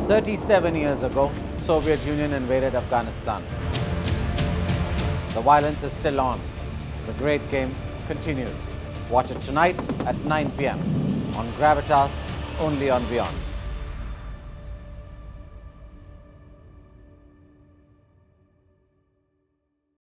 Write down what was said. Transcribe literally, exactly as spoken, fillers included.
thirty-seven years ago, Soviet Union invaded Afghanistan. The violence is still on. The great game continues. Watch it tonight at nine p m on Gravitas, only on Beyond.